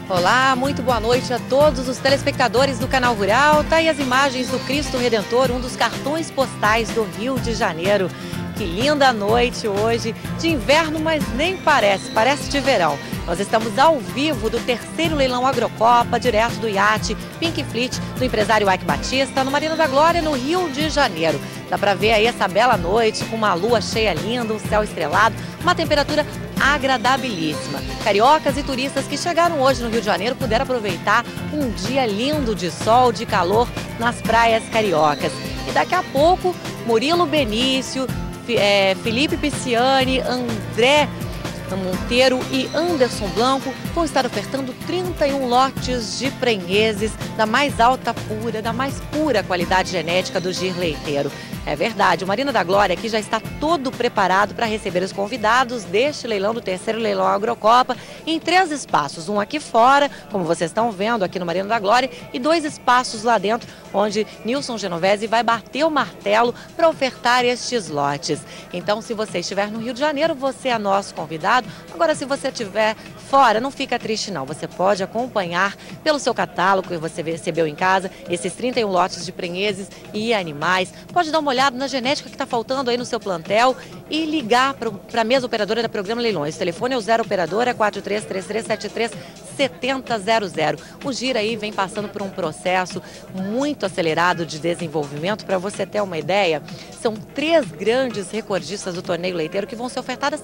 Olá, muito boa noite a todos os telespectadores do Canal Rural. Tá aí as imagens do Cristo Redentor, um dos cartões postais do Rio de Janeiro. Que linda noite hoje, de inverno, mas nem parece de verão. Nós estamos ao vivo do terceiro leilão Agrocopa, direto do iate Pink Fleet, do empresário Ike Batista, no Marina da Glória, no Rio de Janeiro. Dá para ver aí essa bela noite, com uma lua cheia linda, um céu estrelado, uma temperatura agradabilíssima. Cariocas e turistas que chegaram hoje no Rio de Janeiro puderam aproveitar um dia lindo de sol, de calor nas praias cariocas. E daqui a pouco, Murilo Benício, Felipe Pisciani, André Monteiro e Anderson Blanco vão estar ofertando 31 lotes de prenheses da mais alta pura, da mais pura qualidade genética do gir leiteiro. É verdade, o Marina da Glória aqui já está todo preparado para receber os convidados deste leilão, do terceiro leilão Agrocopa, em 3 espaços. Um aqui fora, como vocês estão vendo aqui no Marina da Glória, e 2 espaços lá dentro, onde Nilson Genovese vai bater o martelo para ofertar estes lotes. Então, se você estiver no Rio de Janeiro, você é nosso convidado. Agora, se você estiver fora, não fica triste não. Você pode acompanhar pelo seu catálogo que você recebeu em casa, esses 31 lotes de prenheses e animais. Pode dar uma olhada na genética que está faltando aí no seu plantel e ligar para a mesa operadora da Programa Leilões. O telefone é o 0 operadora 4333737000. O gir aí vem passando por um processo muito acelerado de desenvolvimento. Para você ter uma ideia, são 3 grandes recordistas do torneio leiteiro que vão ser ofertadas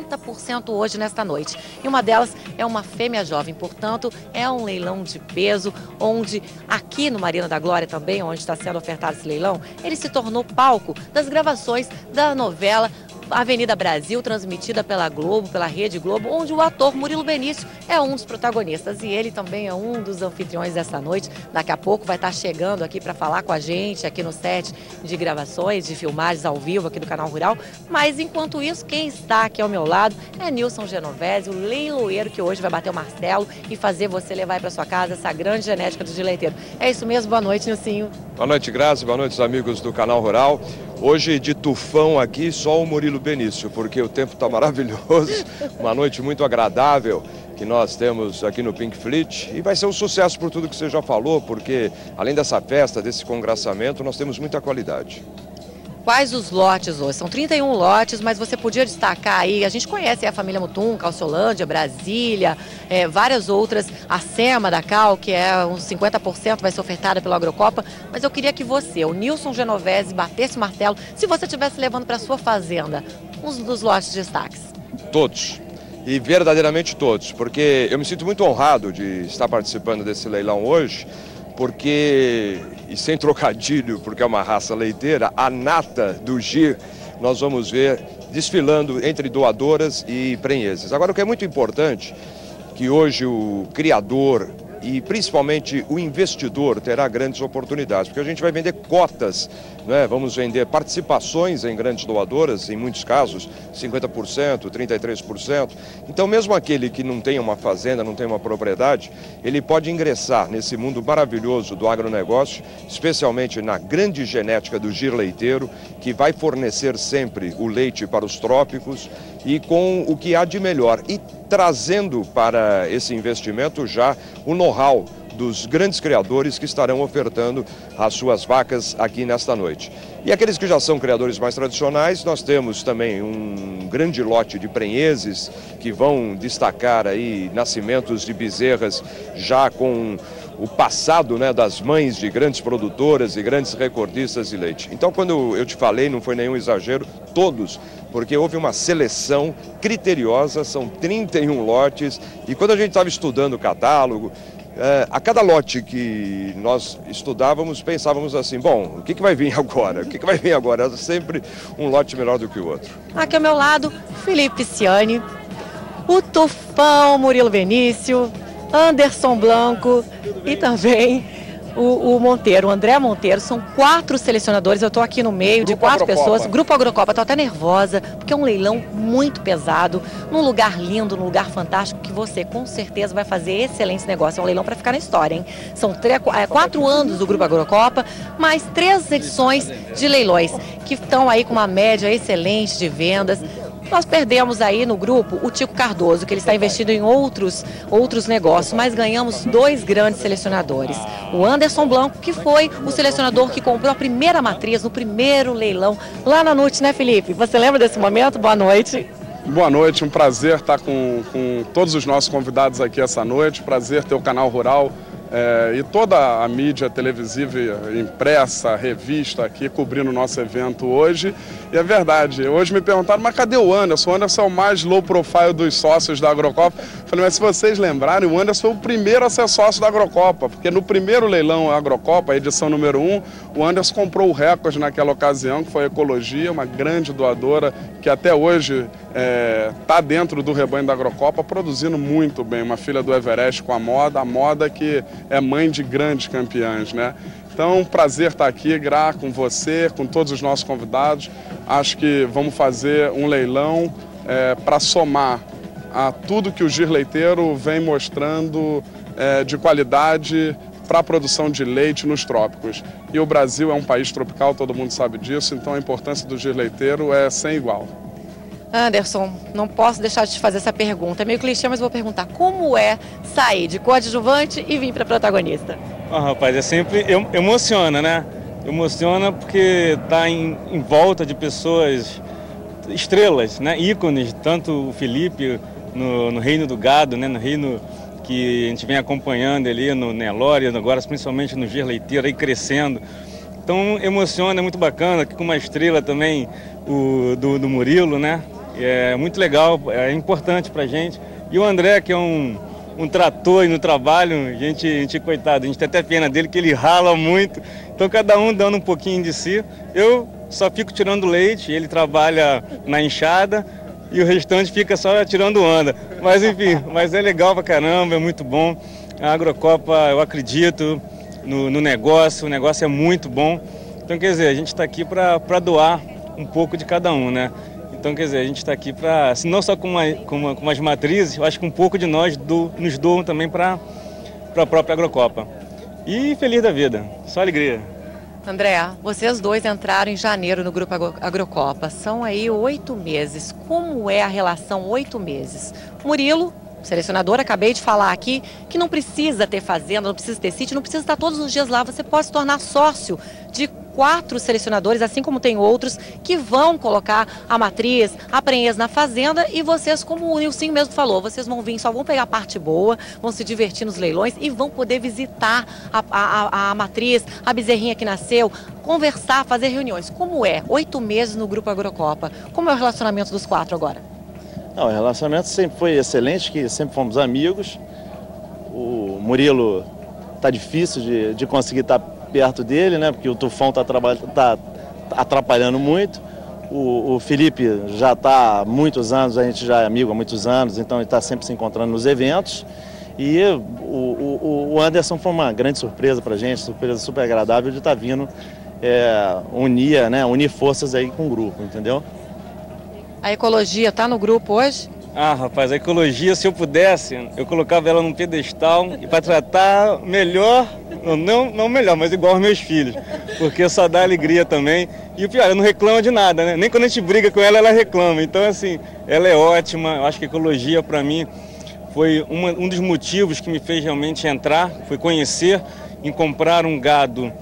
50% hoje nesta noite. E uma delas é uma fêmea jovem, portanto, é um leilão de peso, onde aqui no Marina da Glória também, onde está sendo ofertado esse leilão, ele se tornou palco das gravações da novela Avenida Brasil, transmitida pela Globo, pela Rede Globo, onde o ator Murilo Benício é um dos protagonistas e ele também é um dos anfitriões dessa noite. Daqui a pouco vai estar chegando aqui para falar com a gente aqui no set de gravações, de filmagens ao vivo aqui do Canal Rural. Mas enquanto isso, quem está aqui ao meu lado é Nilson Genovese, o leiloeiro que hoje vai bater o martelo e fazer você levar para sua casa essa grande genética do gir leiteiro. É isso mesmo, boa noite, Nilcinho. Boa noite, Grazi, boa noite, amigos do Canal Rural. Hoje de tufão aqui, só o Murilo Benício, porque o tempo está maravilhoso, uma noite muito agradável que nós temos aqui no Pink Fleet e vai ser um sucesso por tudo que você já falou, porque além dessa festa, desse congraçamento, nós temos muita qualidade. Quais os lotes hoje? São 31 lotes, mas você podia destacar aí, a gente conhece a família Mutum, Calciolândia, Brasília, várias outras, a Sema da Cal, que é uns 50% vai ser ofertada pela Agrocopa, mas eu queria que você, o Nilson Genovese, batesse o martelo, se você estivesse levando para sua fazenda, uns dos lotes de destaques. Todos. E verdadeiramente todos, porque eu me sinto muito honrado de estar participando desse leilão hoje, porque, e sem trocadilho, porque é uma raça leiteira, a nata do gir, nós vamos ver desfilando entre doadoras e prenheses. Agora, o que é muito importante, que hoje o criador e principalmente o investidor terá grandes oportunidades, porque a gente vai vender cotas, né? Vamos vender participações em grandes doadoras, em muitos casos 50%, 33%. Então mesmo aquele que não tem uma fazenda, não tem uma propriedade, ele pode ingressar nesse mundo maravilhoso do agronegócio, especialmente na grande genética do gir leiteiro, que vai fornecer sempre o leite para os trópicos e com o que há de melhor. E trazendo para esse investimento já o know-how dos grandes criadores que estarão ofertando as suas vacas aqui nesta noite. E aqueles que já são criadores mais tradicionais, nós temos também um grande lote de prenheses que vão destacar aí nascimentos de bezerras já com o passado, né, das mães de grandes produtoras e grandes recordistas de leite. Então, quando eu te falei, não foi nenhum exagero, todos, porque houve uma seleção criteriosa, são 31 lotes, e quando a gente estava estudando o catálogo, a cada lote que nós estudávamos, pensávamos assim, bom, o que vai vir agora? O que vai vir agora? Era sempre um lote melhor do que o outro. Aqui ao meu lado, Felipe Pisciani, o tufão Murilo Benício, Anderson Blanco e também o Monteiro, o André Monteiro. São 4 selecionadores, eu estou aqui no meio de 4 pessoas. Grupo Agrocopa, estou até nervosa, porque é um leilão muito pesado, num lugar lindo, num lugar fantástico, que você com certeza vai fazer excelentes negócios. É um leilão para ficar na história, hein? São 4 anos do Grupo Agrocopa, mais 3 edições de leilões, que estão aí com uma média excelente de vendas. Nós perdemos aí no grupo o Tico Cardoso, que ele está investido em outros negócios, mas ganhamos 2 grandes selecionadores. O Anderson Blanco, que foi o selecionador que comprou a primeira matriz no primeiro leilão lá na NUT, né, Felipe? Você lembra desse momento? Boa noite. Boa noite, um prazer estar com todos os nossos convidados aqui essa noite, prazer ter o Canal Rural e toda a mídia televisiva, impressa, revista aqui cobrindo o nosso evento hoje. E é verdade, hoje me perguntaram, mas cadê o Anderson? O Anderson é o mais low profile dos sócios da Agrocopa. Falei, mas se vocês lembrarem, o Anderson foi o primeiro a ser sócio da Agrocopa, porque no primeiro leilão Agrocopa, a edição número 1, o Anderson comprou o recorde naquela ocasião, que foi a Ecologia, uma grande doadora que até hoje está dentro do rebanho da Agrocopa, produzindo muito bem, uma filha do Everest com a moda que é mãe de grandes campeãs, né? Então, prazer estar aqui, Gra, com você, com todos os nossos convidados. Acho que vamos fazer um leilão para somar a tudo que o Gir Leiteiro vem mostrando de qualidade para a produção de leite nos trópicos. E o Brasil é um país tropical, todo mundo sabe disso, então a importância do Gir Leiteiro é sem igual. Anderson, não posso deixar de te fazer essa pergunta. É meio clichê, mas vou perguntar. Como é sair de coadjuvante e vir para protagonista? Rapaz, é sempre emociona, né? Emociona porque tá em volta de pessoas, estrelas, né? Ícones, tanto o Felipe no reino do gado, né? No reino que a gente vem acompanhando ali no Nelore, agora principalmente no Gir Leiteiro, aí crescendo. Então emociona, é muito bacana, aqui com uma estrela também do Murilo, né? É muito legal, é importante pra gente. E o André, que é um trator aí no trabalho, coitado, a gente tem até pena dele, que ele rala muito. Então cada um dando um pouquinho de si. Eu só fico tirando leite, ele trabalha na enxada e o restante fica só tirando onda. Mas enfim, mas é legal pra caramba, é muito bom. A Agrocopa, eu acredito no negócio, o negócio é muito bom. Então quer dizer, a gente está aqui para doar um pouco de cada um, né? Então, quer dizer, a gente está aqui para, não só com as matrizes, eu acho que um pouco de nós nos doam também para a própria Agrocopa. E feliz da vida, só alegria. André, vocês dois entraram em janeiro no Grupo Agrocopa, são aí 8 meses. Como é a relação 8 meses? Murilo, selecionador, acabei de falar aqui, que não precisa ter fazenda, não precisa ter sítio, não precisa estar todos os dias lá, você pode se tornar sócio de 4 selecionadores, assim como tem outros que vão colocar a matriz, a prenhez na fazenda, e vocês, como o Nilcinho mesmo falou, vocês vão vir, só vão pegar a parte boa, vão se divertir nos leilões e vão poder visitar a matriz, a bezerrinha que nasceu, conversar, fazer reuniões. Como é? 8 meses no Grupo Agrocopa. Como é o relacionamento dos 4 agora? Não, o relacionamento sempre foi excelente, que sempre fomos amigos. O Murilo tá difícil de conseguir estar perto dele, né? Porque o tufão tá atrapalhando muito. O Felipe já está há muitos anos, a gente já é amigo há muitos anos, então ele está sempre se encontrando nos eventos. E o Anderson foi uma grande surpresa para a gente, surpresa super agradável de estar vindo unir forças aí com o grupo, entendeu? A Ecologia está no grupo hoje? Rapaz, a Ecologia, se eu pudesse, eu colocava ela num pedestal e para tratar melhor, não melhor, mas igual aos meus filhos, porque só dá alegria também. E o pior, ela não reclama de nada, né? Nem quando a gente briga com ela, ela reclama. Então, assim, ela é ótima. Eu acho que a Ecologia, para mim, foi um dos motivos que me fez realmente entrar, foi conhecer e comprar um gado.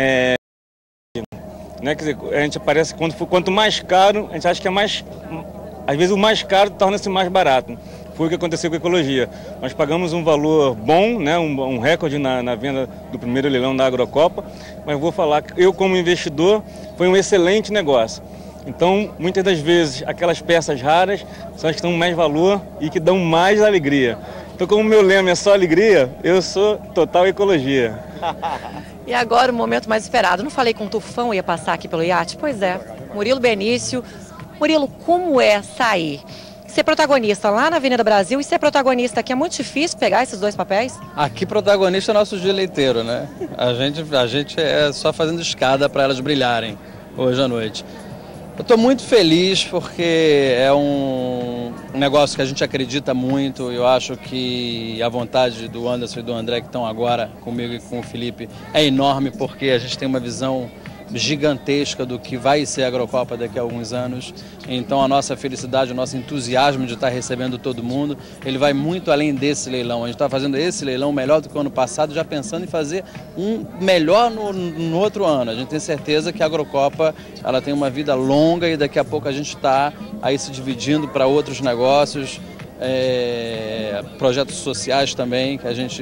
Né? Quer dizer, a gente parece que quanto mais caro, a gente acha que é mais. Às vezes o mais caro torna-se mais barato. Foi o que aconteceu com a Ecologia. Nós pagamos um valor bom, né? um recorde na venda do primeiro leilão da Agrocopa, mas vou falar que eu, como investidor, foi um excelente negócio. Então, muitas das vezes, aquelas peças raras são as que dão mais valor e que dão mais alegria. Então, como o meu lema é só alegria, eu sou total Ecologia. E agora o momento mais esperado. Não falei que um tufão ia passar aqui pelo iate? Pois é, Murilo Benício. Murilo, como é sair, ser protagonista lá na Avenida Brasil e ser protagonista aqui? É muito difícil pegar esses 2 papéis? Aqui protagonista é nosso Gir Leiteiro, né? A gente é só fazendo escada para elas brilharem hoje à noite. Eu estou muito feliz porque é um negócio que a gente acredita muito. Eu acho que a vontade do Anderson e do André, que estão agora comigo e com o Felipe, é enorme, porque a gente tem uma visão gigantesca do que vai ser a Agrocopa daqui a alguns anos. Então a nossa felicidade, o nosso entusiasmo de estar recebendo todo mundo, ele vai muito além desse leilão. A gente está fazendo esse leilão melhor do que o ano passado, já pensando em fazer um melhor no outro ano. A gente tem certeza que a Agrocopa ela tem uma vida longa e daqui a pouco a gente está aí se dividindo para outros negócios, projetos sociais também, que a gente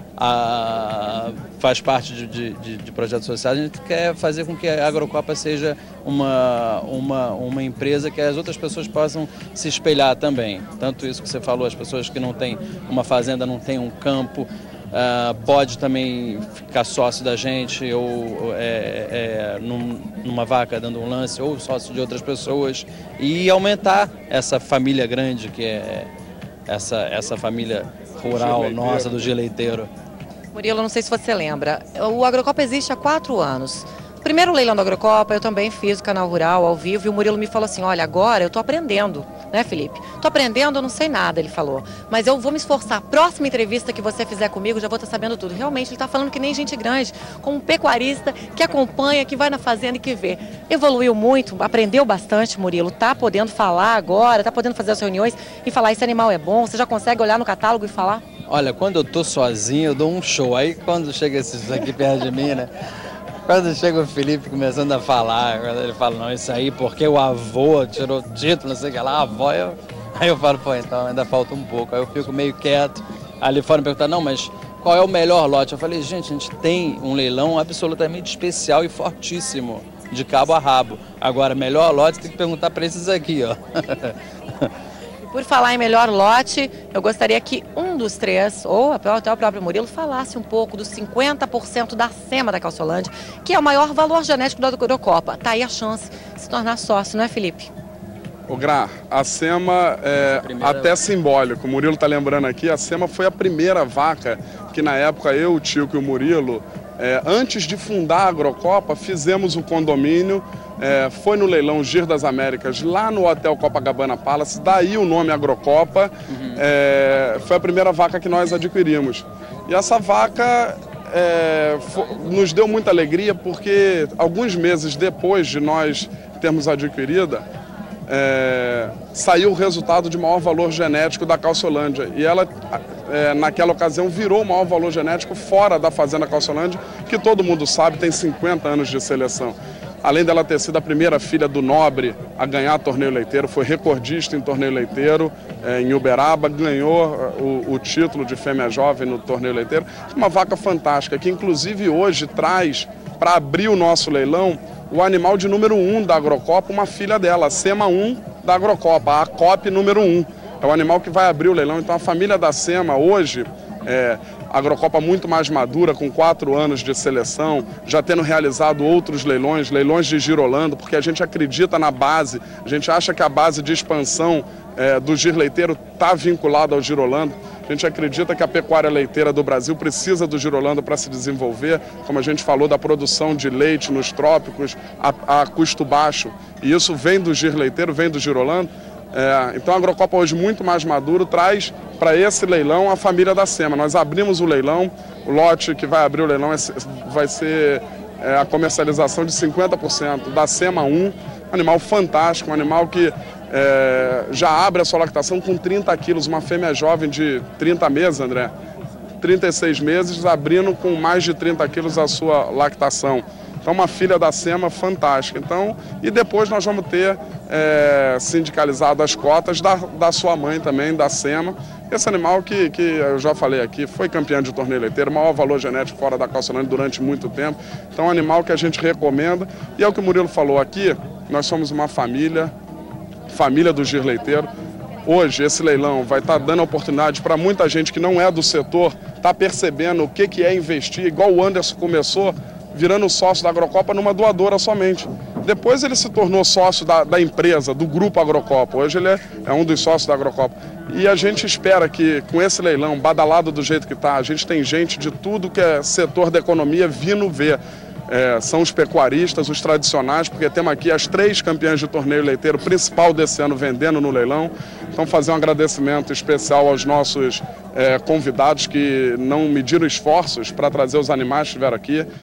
faz parte de projetos sociais. A gente quer fazer com que a Agrocopa seja uma empresa que as outras pessoas possam se espelhar também. Tanto isso que você falou, as pessoas que não têm uma fazenda, não têm um campo, pode também ficar sócio da gente ou numa vaca dando um lance ou sócio de outras pessoas e aumentar essa família grande que é essa família rural nossa do Gileiteiro. Murilo, não sei se você lembra, o Agrocopa existe há 4 anos. O primeiro leilão da Agrocopa eu também fiz o Canal Rural ao vivo e o Murilo me falou assim, olha, agora eu tô aprendendo, né, Felipe? Tô aprendendo, eu não sei nada, ele falou, mas eu vou me esforçar. Próxima entrevista que você fizer comigo, já vou estar sabendo tudo. Realmente, ele tá falando que nem gente grande, como um pecuarista que acompanha, que vai na fazenda e que vê. Evoluiu muito, aprendeu bastante, Murilo, tá podendo falar agora, tá podendo fazer as reuniões e falar, esse animal é bom, você já consegue olhar no catálogo e falar? Olha, quando eu tô sozinho, eu dou um show. Aí quando chega esses aqui perto de mim, né? Quando chega o Felipe começando a falar, quando ele fala, não, isso aí porque o avô tirou título, não sei o que lá, a avó, aí eu falo, pô, então ainda falta um pouco. Aí eu fico meio quieto, ali fora me perguntar, não, mas qual é o melhor lote? Eu falei, gente, a gente tem um leilão absolutamente especial e fortíssimo, de cabo a rabo. Agora, melhor lote, tem que perguntar para esses aqui, ó. Por falar em melhor lote, eu gostaria que um dos 3, ou até o próprio Murilo, falasse um pouco dos 50% da SEMA da Calçolândia, que é o maior valor genético da Agrocopa. Tá aí a chance de se tornar sócio, não é, Felipe? O Gra, a SEMA é até simbólico. O Murilo está lembrando aqui, a SEMA foi a primeira vaca que na época eu, o Tico e o Murilo, antes de fundar a Agrocopa, fizemos o condomínio. Foi no leilão Giro das Américas, lá no Hotel Copacabana Palace, daí o nome Agrocopa. Foi a primeira vaca que nós adquirimos. E essa vaca nos deu muita alegria porque alguns meses depois de nós termos adquirida, saiu o resultado de maior valor genético da Calçolândia. E ela, naquela ocasião, virou o maior valor genético fora da Fazenda Calçolândia, que todo mundo sabe tem 50 anos de seleção. Além dela ter sido a primeira filha do Nobre a ganhar torneio leiteiro, foi recordista em torneio leiteiro em Uberaba, ganhou o título de fêmea jovem no torneio leiteiro. Uma vaca fantástica, que inclusive hoje traz, para abrir o nosso leilão, o animal de número 1 da Agrocopa, uma filha dela, a SEMA 1 da Agrocopa, a COP número 1. É o animal que vai abrir o leilão. Então a família da SEMA hoje, a Agrocopa muito mais madura, com 4 anos de seleção, já tendo realizado outros leilões de Girolando, porque a gente acredita na base, a gente acha que a base de expansão do giro leiteiro está vinculada ao Girolando. A gente acredita que a pecuária leiteira do Brasil precisa do Girolando para se desenvolver, como a gente falou da produção de leite nos trópicos a custo baixo, e isso vem do giro leiteiro, vem do Girolando. Então a Agrocopa hoje muito mais maduro traz para esse leilão a família da SEMA. Nós abrimos o leilão, o lote que vai abrir o leilão vai ser a comercialização de 50% da SEMA 1, um animal fantástico, um animal que já abre a sua lactação com 30 quilos, uma fêmea jovem de 30 meses, André, 36 meses, abrindo com mais de 30 quilos a sua lactação. Então, uma filha da SEMA fantástica. Então, e depois nós vamos ter sindicalizado as cotas da sua mãe também, da SEMA. Esse animal que eu já falei aqui, foi campeão de torneio leiteiro, maior valor genético fora da Calçolândia durante muito tempo. Então, é um animal que a gente recomenda. E é o que o Murilo falou aqui, nós somos uma família do giro leiteiro. Hoje, esse leilão vai estar dando oportunidade para muita gente que não é do setor, está percebendo o que é investir, igual o Anderson começou, virando sócio da Agrocopa numa doadora somente. Depois ele se tornou sócio da empresa, do grupo Agrocopa. Hoje ele é um dos sócios da Agrocopa. E a gente espera que com esse leilão, badalado do jeito que está, a gente tem gente de tudo que é setor da economia vindo ver. São os pecuaristas, os tradicionais, porque temos aqui as 3 campeãs de torneio leiteiro principal desse ano vendendo no leilão. Então fazer um agradecimento especial aos nossos convidados que não mediram esforços para trazer os animais que estiveram aqui.